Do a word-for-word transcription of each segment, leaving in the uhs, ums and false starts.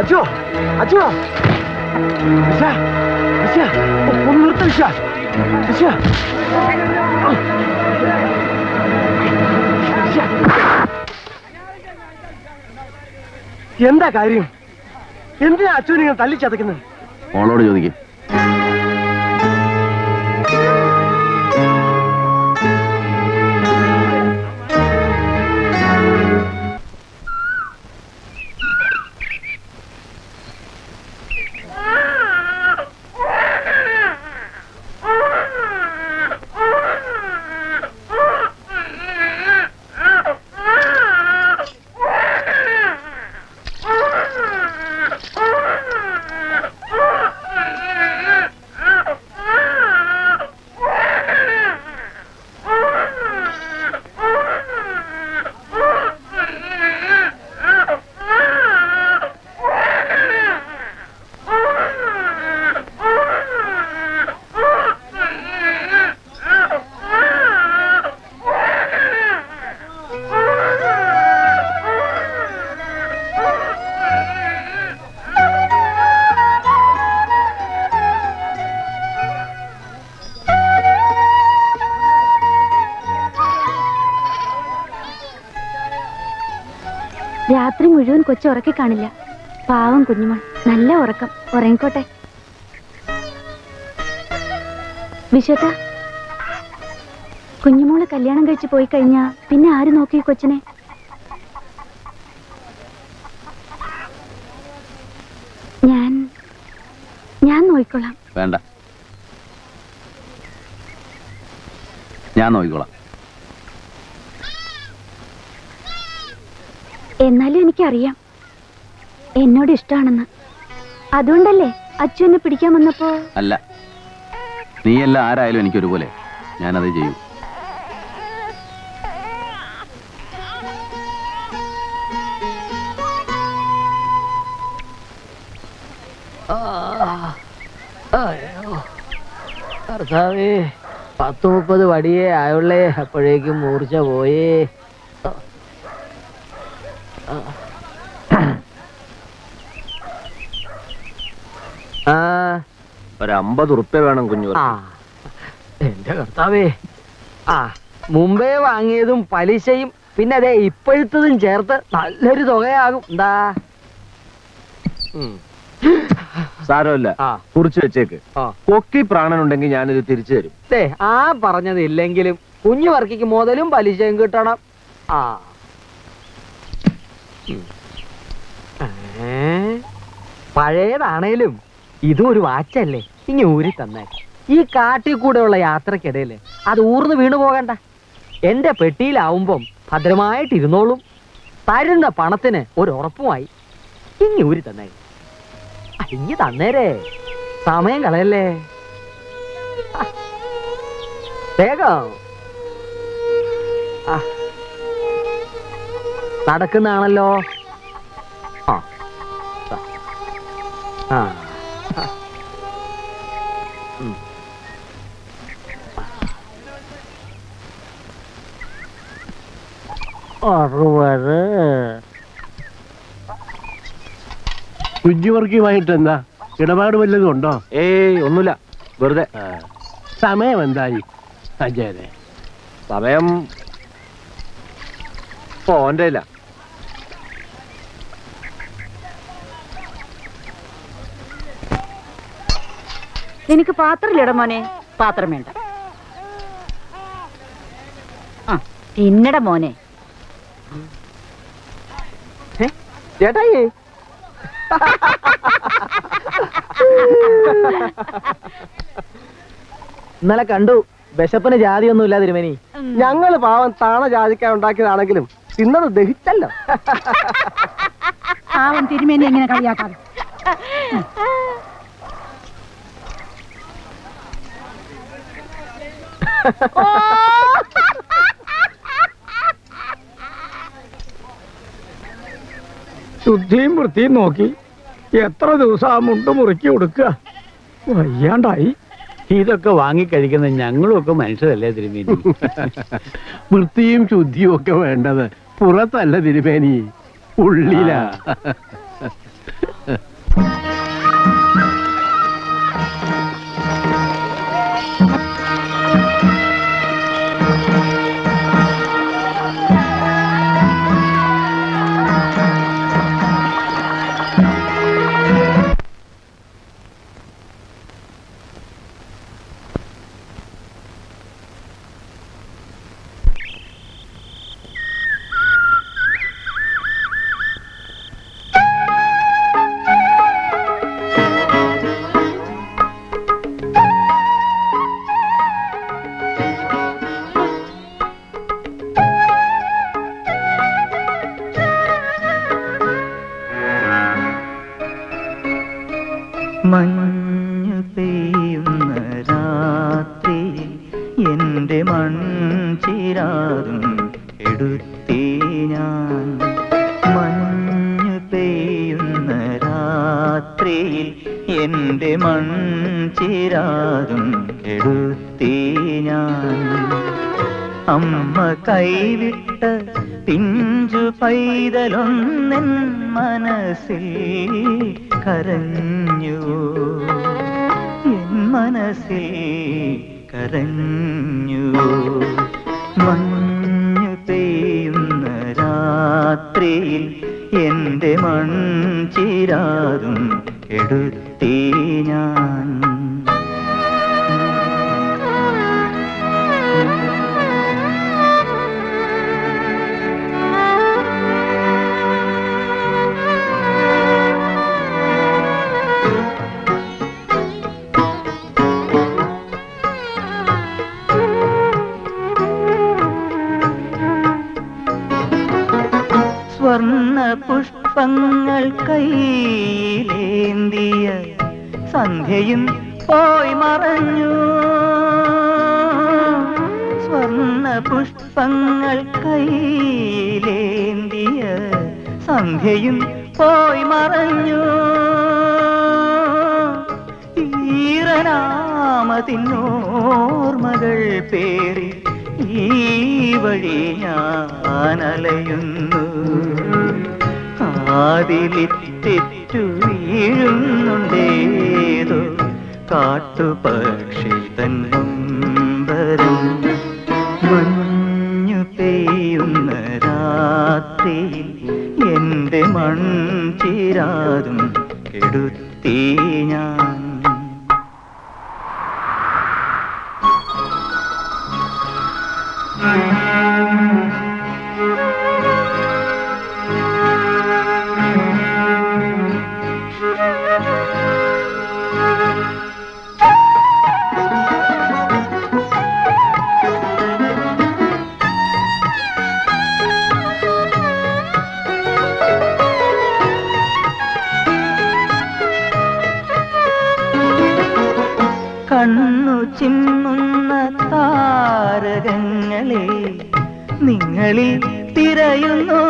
അച്ഛോ അച്ഛോ ഒന്ന് നിർത്ത വിശ വിശ എന്താ കാര്യം? എന്തിനാ അച്ഛൻ നിങ്ങൾ തല്ലിച്ചതയ്ക്കുന്നത്? മോളോട് ചോദിക്കും. രാത്രി മുഴുവൻ കൊച്ചു ഉറക്കി കാണില്ല. പാവം കുഞ്ഞുമോൾ. നല്ല ഉറക്കം. ഉറങ്ങിക്കോട്ടെ. വിശ്വത്ത, കുഞ്ഞുമോള് കല്യാണം കഴിച്ച് പോയി കഴിഞ്ഞാ പിന്നെ ആര് നോക്കി കൊച്ചിനെ? ഞാൻ ഞാൻ നോക്കിക്കോളാം. വേണ്ട, ഞാൻ നോക്കിക്കോളാം. എന്നാലും എനിക്കറിയാം എന്നോട് ഇഷ്ടമാണെന്ന്. അതുകൊണ്ടല്ലേ അച്ഛൻ എന്നെ പിടിക്കാൻ വന്നപ്പോ? അല്ല, നീയല്ല ആരായാലും എനിക്കൊരുപോലെ. ഞാനത് ചെയ്യും. കർത്താവേ, പത്ത് മുപ്പത് വടിയേ ആയുള്ളേ, അപ്പോഴേക്കും മൂർച്ച പോയേ. ഒരു അമ്പത് ഉറുപ്പ്യ വേണം കുഞ്ഞു. എന്റെ കർത്താവേ, ആ മുമ്പേ വാങ്ങിയതും പലിശയും പിന്നെ അതെ ഇപ്പോഴത്തതും ചേർത്ത് നല്ലൊരു തുകയാകും. എന്താ സാരമില്ല, കുറിച്ച് വെച്ചേക്ക്. കൊക്കി പ്രാണനുണ്ടെങ്കിൽ ഞാനിത് തിരിച്ചു തരും. ആ പറഞ്ഞത് ഇല്ലെങ്കിലും കുഞ്ഞു വർക്കിക്ക് മുതലും പലിശയും കിട്ടണം. ആ പഴയതാണേലും ഇതും ഒരു വാച്ചല്ലേ, ഇനി ഊരി തന്നെ. ഈ കാട്ടിൽ കൂടെയുള്ള യാത്രക്കിടയിൽ അത് ഊർന്ന് വീണു പോകണ്ട. എന്റെ പെട്ടിയിലാവുമ്പം ഭദ്രമായിട്ടിരുന്നോളും. തരുന്ന പണത്തിന് ഒരു ഉറപ്പുമായി. ഇനി ഊരി തന്നെ. ഇനി തന്നേരേ, സമയം കളയല്ലേ. വേഗം നടക്കുന്നാണല്ലോ. ആ ആ അറുപത്. കുഞ്ഞുവർക്കിയുമായിട്ട് എന്താ ഇടപാട് വല്ലതും ഉണ്ടോ? ഏയ് ഒന്നുമില്ല, വെറുതെ. സമയം എന്തായി അജയനെ? സമയം ഓന്റെ ഇല്ല. നിനക്ക് പാത്രമില്ലട മോനെ? പാത്രം വേണ്ട. ആ തിന്നട മോനെ. ചേട്ടായി, ഇന്നലെ കണ്ടു വിശപ്പിന് ജാതിയൊന്നും ഇല്ല തിരുമേനി. ഞങ്ങള് പാവം താണ ജാതിക്കാൻ ഉണ്ടാക്കിയതാണെങ്കിലും തിന്നത് ദഹിച്ചല്ലോ. പാവം തിരുമേനി എങ്ങനെ കളിയാക്കാതെ. ശുദ്ധിയും വൃത്തിയും നോക്കി എത്ര ദിവസം ആ മുണ്ട് മുറുക്കി കൊടുക്കുക. വയ്യാണ്ടായി. ഇതൊക്കെ വാങ്ങിക്കഴിക്കുന്ന ഞങ്ങളും ഒക്കെ മനുഷ്യരല്ലേ തിരുമേനി? വൃത്തിയും ശുദ്ധിയും ഒക്കെ വേണ്ടത് പുറത്തല്ല തിരുമേനി, ഉള്ളിലാ. മഞ്ഞു പെയ്യുന്ന രാത്രി എൻ്റെ മൺചിരാതും എടുത്തേ ഞാൻ. മഞ്ഞു പെയ്യുന്ന രാത്രിയിൽ എൻ്റെ മൺചിരാതും എടുത്തേ ഞാൻ. അമ്മ കൈവിട്ട പിഞ്ചു പൈതലൊന്നെൻ മനസ്സിൽ കരഞ്ഞു, എൻ മനസ്സിൽ കരഞ്ഞു. മഞ്ഞു പെയ്യുന്ന രാത്രിയിൽ എൻ്റെ മൺചിരാതും എടുത്തേ ഞാൻ. സ്വർണ്ണ പുഷ്പങ്ങൾ കൈയിലേന്തിയ സന്ധ്യയും പോയി മറഞ്ഞു. സ്വർണ്ണ പുഷ്പങ്ങൾ കൈയിലേന്തിയ സന്ധ്യയും പോയി മറഞ്ഞു. ഈറനാമതിന്നോർമകൾ പേറി ഈ വഴി ഞാനലയുന്നു. കാതിലിത്തെറ്റു വീഴുന്നുണ്ടേതോ കാട്ടുപക്ഷി തന്നമ്പരം. മഞ്ഞു പെയ്യുന്ന രാത്രിയിൽ എൻ്റെ മൺചിരാതും എടുത്തേ ഞാൻ. കണ്ണു ചിമ്മുന്ന താരകങ്ങളെ നിങ്ങളിൽ തിരയുന്നു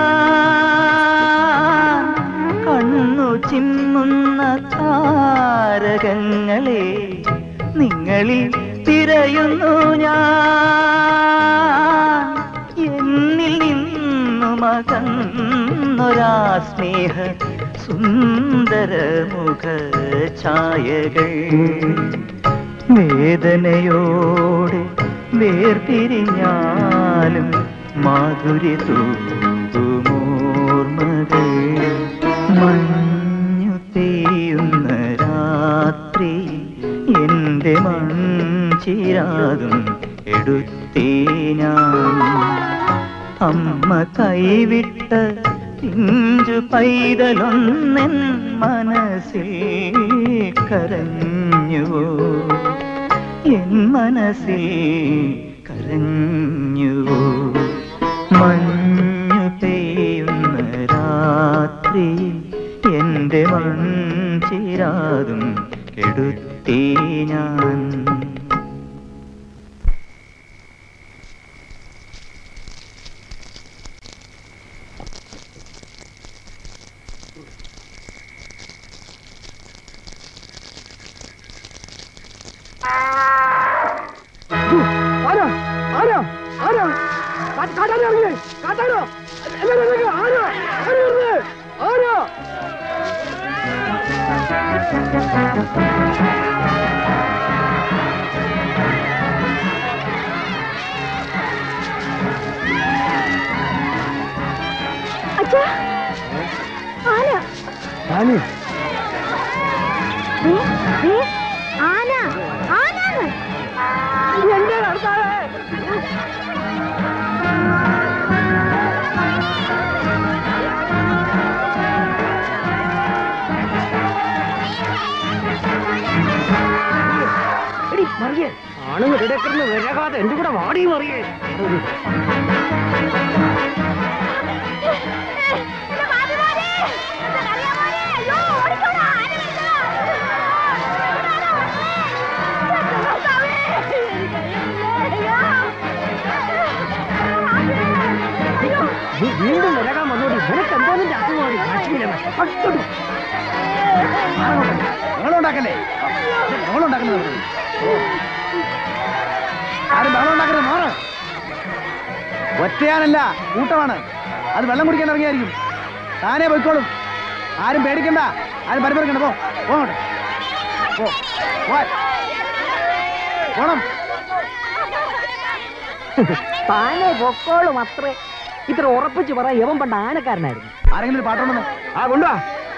ഞാൻ. കണ്ണു ചിമ്മുന്ന താരകങ്ങളെ നിങ്ങളിൽ തിരയുന്നു ഞാൻ. എന്നിൽ നിന്നു മകന്നൊരാ സ്നേഹ സുന്ദരമുഖ ഛായകൾ വേദനയോടെ വേർപിരിഞ്ഞാലും മാധുര്യ തൂമോർമകൾ. മഞ്ഞു പെയ്യുന്ന രാത്രി എൻ്റെ മൺചിരാതും എടുത്തേ ഞാൻ. അമ്മ കൈവിട്ട പിഞ്ചു പൈതലൊന്നെൻ മനസ്സിൽ കരഞ്ഞു, എൻ മനസ്സിൽ കരഞ്ഞു. മഞ്ഞു പെയ്യുന്ന രാത്രി എൻ്റെ മൺചിരാതും എടുത്തേ ഞാൻ. ആരാ ആരാ ആരാ കാട്ടാനോ ഇറങ്ങി കാട്ടാനോ എല്ലാവരും ആരാ ആരാ ആരാ അച്ഛാ, ആന. ആന ദേ, ദേ, ആന ആനാണ്. എന്റെ കർത്താവേ! എടി മറിയേ, ആണുങ്ങൾ ഇടക്കിടന്ന് വരാതെ എന്റെ കൂടെ വാടി മറിയേ. വീണ്ടും വരകാൻ വന്നോടി. നിനക്ക് എന്തോന്നും അസുഖമാണ്. ബഹളമുണ്ടാക്കല്ലേ ബഹളമുണ്ടാക്കുന്നത് ആരും ബഹളമുണ്ടാക്കരുത്. മാറ്. ഒറ്റയാനല്ല, കൂട്ടമാണ്. അത് വെള്ളം കുടിക്കാൻ ഇറങ്ങിയായിരിക്കും. താനേ പോയിക്കോളും. ആരും പേടിക്കണ്ട, ആരും പരിപറിക്കണ്ട. പോ പോകട്ടെ പോണം. താനെ പൊക്കോളും. അത്രേ. ഇത്ര ഉറപ്പിച്ച് പറ, യവൻ പണ്ട് ആനക്കാരനായിരുന്നു. ആരെങ്കിലും ഒരു പാട്ടുണ്ടെന്നോ? ആ കൊണ്ടുവാ.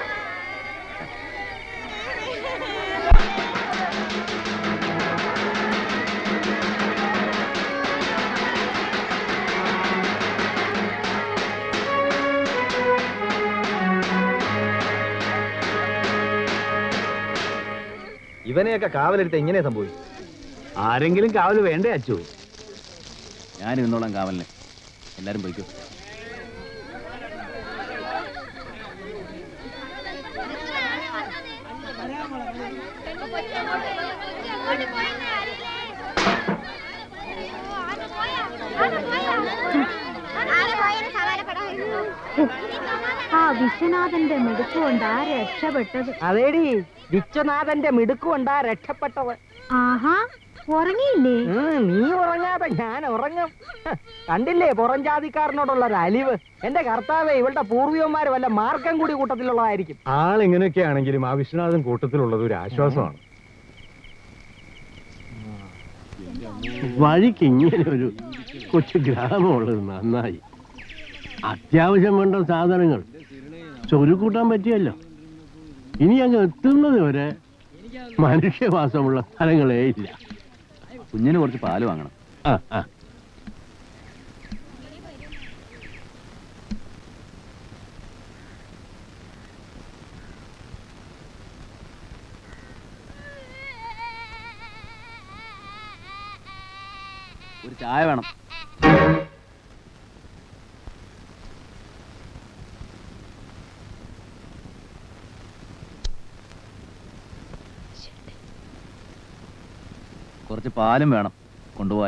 ഇവനെയൊക്കെ കാവലെടുത്ത് എങ്ങനെ സംഭവിച്ചു? ആരെങ്കിലും കാവല് വേണ്ടേ അച്ചു? ഞാൻ ഇരുന്നോളാം കാവലിന്. എല്ലാരും പോയിക്കോ. ആ വിശ്വനാഥന്റെ മിടുക്കുകൊണ്ടാ രക്ഷപ്പെട്ടത്. അതേടി, വിശ്വനാഥന്റെ മിടുക്കുകൊണ്ടാ രക്ഷപ്പെട്ടത്. ആഹാ, ഉറങ്ങിയില്ലേ? നീ ഉറങ്ങാതെ ഞാൻ ഉറങ്ങും. കണ്ടില്ലേ പുറം ജാതിക്കാരനോടുള്ള ഒരു അലിവ്. എന്റെ കർത്താവേ, ഇവളുടെ പൂർവികന്മാര് വല്ല മാർക്കം കൂടി കൂട്ടത്തിലുള്ളതായിരിക്കും. ആളിങ്ങനെയൊക്കെ ആണെങ്കിലും ആ വിശ്വനാഥൻ കൂട്ടത്തിലുള്ളത് ഒരു ആശ്വാസമാണ്. വഴിക്ക് ഇങ്ങനെ ഒരു കൊച്ചു ഗ്രാമമുള്ളത് നന്നായി. അത്യാവശ്യം വേണ്ട സാധനങ്ങൾ ചൊരുക്കൂട്ടാൻ പറ്റിയല്ലോ. ഇനി അങ്ങ് എത്തുന്നത് വരെ മനുഷ്യവാസമുള്ള സ്ഥലങ്ങളേ ഇല്ല. കുഞ്ഞിന് കുറച്ച് പാല് വാങ്ങണം. ആ ആ ഒരു ചായ വേണം. കുറച്ച് പാലും വേണം കൊണ്ടുപോവാൻ.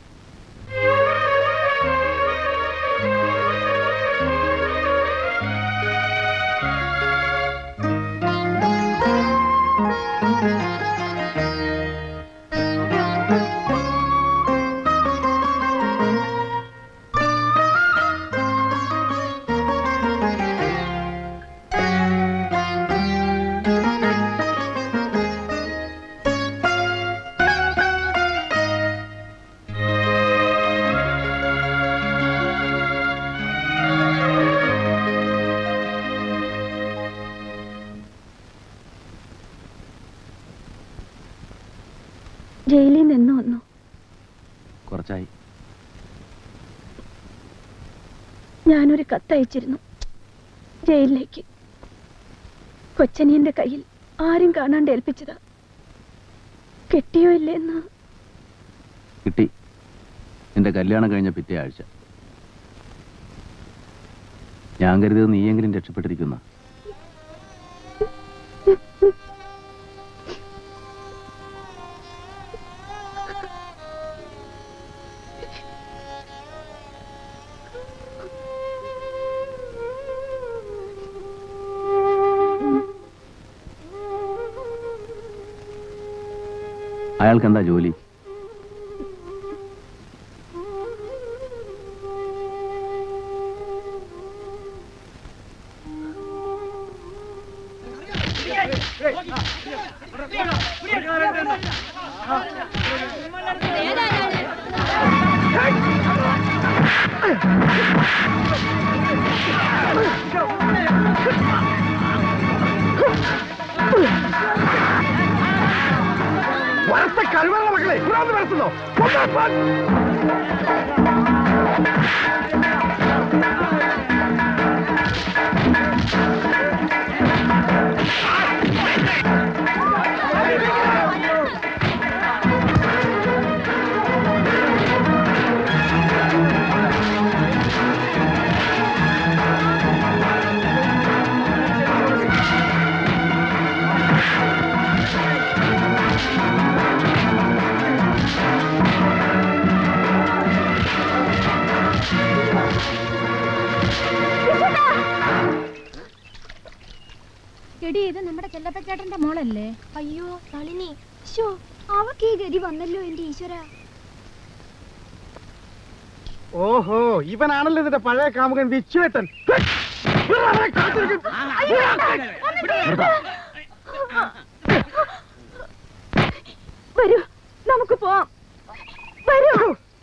ജയിലിൽ നിന്ന് വന്നു. കുറച്ചായി. ഞാനൊരു കത്തയച്ചിരുന്നു ജയിലിലേക്ക്. കൊച്ചനിയന്റെ കയ്യിൽ ആരും കാണാണ്ട് ഏൽപ്പിച്ചതാ. കിട്ടിയോ ഇല്ലെന്ന്. കിട്ടി. എന്റെ കല്യാണം കഴിഞ്ഞ പിറ്റേ ആഴ്ച. ഞാൻ കരുതിയത് നീയെങ്കിലും രക്ഷപ്പെട്ടിരിക്കുന്ന. അയാൾക്ക് എന്താ ജോലി? വരത്തെ കഴിവുള്ള മക്കളെ ഭ്രാന്ത് വരുത്തുന്നോ? എടി ഇത് നമ്മുടെ ചെല്ലപ്പച്ചേട്ടന്റെ മോളല്ലേ? അയ്യോ നളിനി, ശോ അവക്ക് ഈ ഗതി വന്നല്ലോ എന്റെ ഈശ്വര. ഓഹോ, ഇവനാണല്ലോ ഇതിന്റെ പഴയ കാമുകൻ വിശ്വേട്ടൻ. വരൂ നമുക്ക് പോവാം. വരൂ.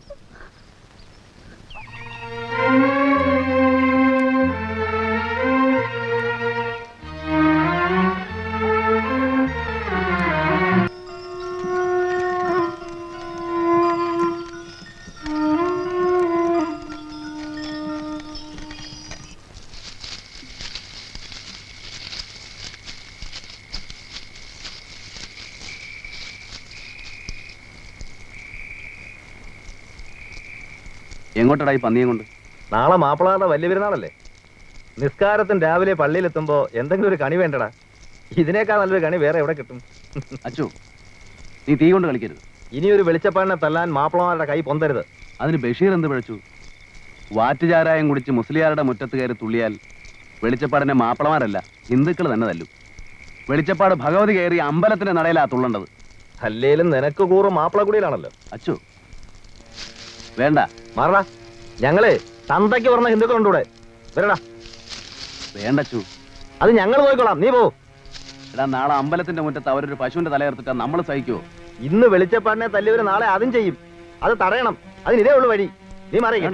എങ്ങോട്ടടാ ഈ പന്നിയും കൊണ്ട്? നാളെ മാപ്പിളാരുടെ വലിയ പെരുന്നാളല്ലേ? നിസ്കാരത്തിന് രാവിലെ പള്ളിയിലെത്തുമ്പോ എന്തെങ്കിലും ഒരു കണി വേണ്ടടാ. ഇതിനേക്കാൾ നല്ലൊരു കണി വേറെ എവിടെ കിട്ടും? അച്ചു, നീ തീ കൊണ്ട് കളിക്കരുത്. ഇനി ഒരു വെളിച്ചപ്പാടിനെ തല്ലാൻ മാപ്പിളമാരുടെ കൈ പൊന്തരുത്. അതിന് ബഷീർ എന്ത് പിഴച്ചു? വാറ്റുചാരായം കുടിച്ച് മുസ്ലിയാരുടെ മുറ്റത്ത് കയറി തുള്ളിയാൽ വെളിച്ചപ്പാടിനെ മാപ്പിളമാരല്ല ഹിന്ദുക്കൾ തന്നെ തല്ലും. വെളിച്ചപ്പാട് ഭഗവതി കയറി അമ്പലത്തിന്റെ നടയിലാ തുള്ളേണ്ടത്. അല്ലേലും നിനക്ക് കൂറും മാപ്പിളക്കുടിയിലാണല്ലോ. അച്ചു വേണ്ട, മാറടാ. ഞങ്ങളെ തന്തയ്ക്ക് പറഞ്ഞ ഹിന്ദുക്കളുണ്ടൂടെ. വരടാ. വേണ്ടച്ചു, അത് ഞങ്ങൾ നോക്കിക്കോളാം, നീ പോ. എടാ, നാളെ അമ്പലത്തിന്റെ മുറ്റത്ത് അവരൊരു പശുവിന്റെ തലയെടുത്തിട്ടാ നമ്മൾ സഹിക്കുവോ? ഇന്ന് വെളിച്ചപ്പാടിനെ തല്ലിയവര് നാളെ അതും ചെയ്യും. അത് തടയണം. അതിന് ഇതേ ഉള്ളു വഴി. നീ മറിയ.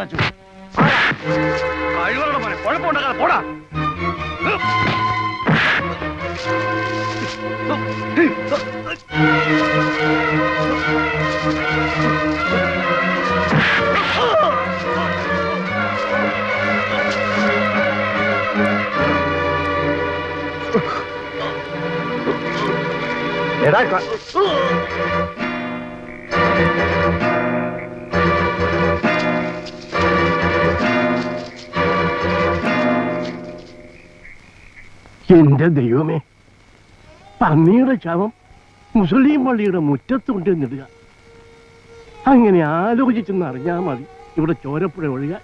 പോടാ. എടാ, എന്റെ ദൈവമേ, പന്നിയുടെ ശവം മുസ്ലിം പള്ളിയുടെ മുറ്റത്ത് കൊണ്ടുവന്നിടുക. അങ്ങനെ ആലോചിച്ചെന്ന് അറിഞ്ഞാൽ മതി ഇവിടെ ചോരപ്പുഴ ഒഴുകാൻ.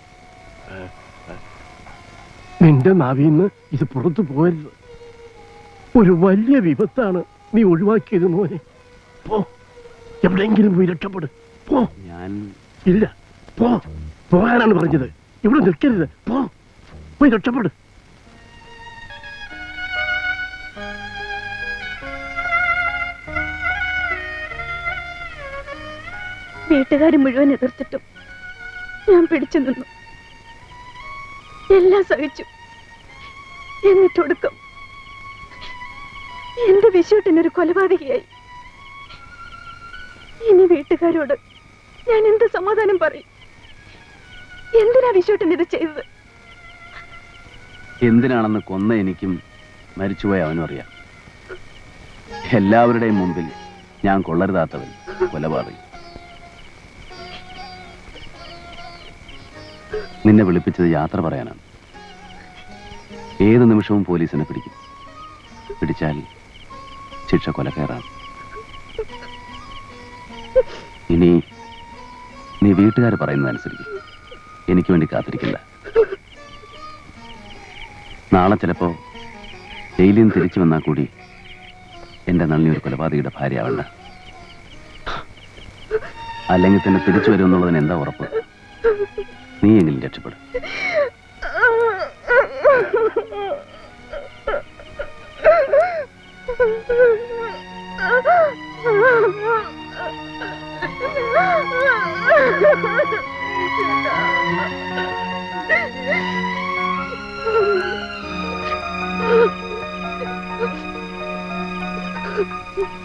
നിന്റെ നാവിന്ന് ഇത് പുറത്തു പോകരുത്. ഒരു വലിയ വിപത്താണ് നീ ഒഴിവാക്കിയത് മോനെ. പോ, എവിടെയെങ്കിലും പോയി രക്ഷപ്പെടും. പോ. ഞാൻ ഇല്ല, പോ. പോകാനാണ് പറഞ്ഞത്. ഇവിടെ നിൽക്കരുത്. പോ, പോയി രക്ഷപ്പെടും. വീട്ടുകാർ മുഴുവൻ എതിർത്തിട്ടും ഞാൻ പിടിച്ചു നിന്നു. എല്ലാം സഹിച്ചു. എന്നിട്ടൊടുക്കം എന്റെ വിശ്വട്ടിനൊരു കൊലപാതകയായി. ഇനി വീട്ടുകാരോട് ഞാൻ എന്ത് സമാധാനം പറയും? എന്തിനാ വിശ്വട്ടൻ ഇത് ചെയ്തത്? എന്തിനാണെന്ന് കൊന്ന എനിക്കും മരിച്ചുപോയ അവനും അറിയാം. എല്ലാവരുടെയും മുമ്പിൽ ഞാൻ കൊള്ളരുതാത്തവൻ കൊലപാതകി. നിന്നെ വിളിപ്പിച്ചത് യാത്ര പറയാനാണ്. ഏത് നിമിഷവും പോലീസിനെ പിടിക്കും. പിടിച്ചാൽ ശിക്ഷ കൊലക്കേറാണ്. ഇനി നീ വീട്ടുകാർ പറയുന്നതനുസരിക്കും. എനിക്ക് വേണ്ടി കാത്തിരിക്കില്ല. നാളെ ചിലപ്പോ ജയിലിൽ നിന്ന് തിരിച്ചു വന്നാൽ കൂടി എന്റെ നളിനി ഒരു കൊലപാതകയുടെ ഭാര്യയാവണ്ട. അല്ലെങ്കിൽ തന്നെ തിരിച്ചു വരുമെന്നുള്ളതിന് എന്താ ഉറപ്പ്? നീയെങ്കിലും രക്ഷപ്പെടും. Oh